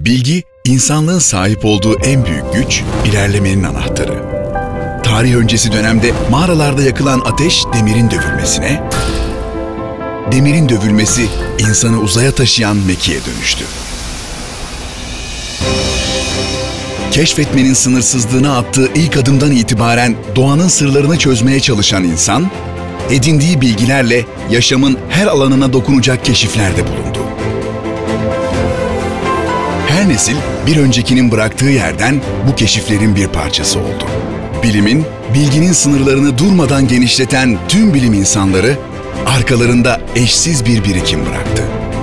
Bilgi, insanlığın sahip olduğu en büyük güç, ilerlemenin anahtarı. Tarih öncesi dönemde mağaralarda yakılan ateş demirin dövülmesine, demirin dövülmesi insanı uzaya taşıyan mekiğe dönüştü. Keşfetmenin sınırsızlığına attığı ilk adımdan itibaren doğanın sırlarını çözmeye çalışan insan, edindiği bilgilerle yaşamın her alanına dokunacak keşiflerde bulundu. Her nesil bir öncekinin bıraktığı yerden bu keşiflerin bir parçası oldu. Bilimin, bilginin sınırlarını durmadan genişleten tüm bilim insanları arkalarında eşsiz bir birikim bıraktı.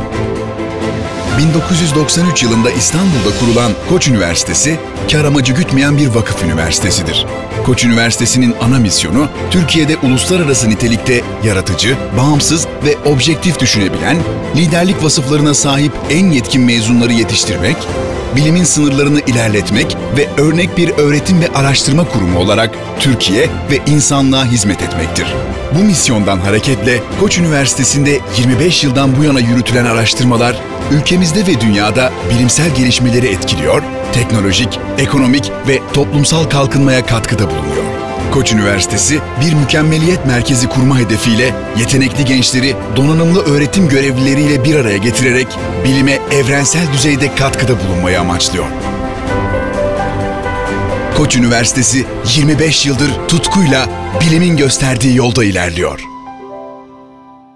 1993 yılında İstanbul'da kurulan Koç Üniversitesi, kar amacı gütmeyen bir vakıf üniversitesidir. Koç Üniversitesi'nin ana misyonu, Türkiye'de uluslararası nitelikte yaratıcı, bağımsız ve objektif düşünebilen, liderlik vasıflarına sahip en yetkin mezunları yetiştirmek, bilimin sınırlarını ilerletmek ve örnek bir öğretim ve araştırma kurumu olarak Türkiye ve insanlığa hizmet etmektir. Bu misyondan hareketle Koç Üniversitesi'nde 25 yıldan bu yana yürütülen araştırmalar, ülkemizde ve dünyada bilimsel gelişmeleri etkiliyor, teknolojik, ekonomik ve toplumsal kalkınmaya katkıda bulunuyor. Koç Üniversitesi, bir mükemmeliyet merkezi kurma hedefiyle yetenekli gençleri donanımlı öğretim görevlileriyle bir araya getirerek bilime evrensel düzeyde katkıda bulunmayı amaçlıyor. Koç Üniversitesi 25 yıldır tutkuyla bilimin gösterdiği yolda ilerliyor.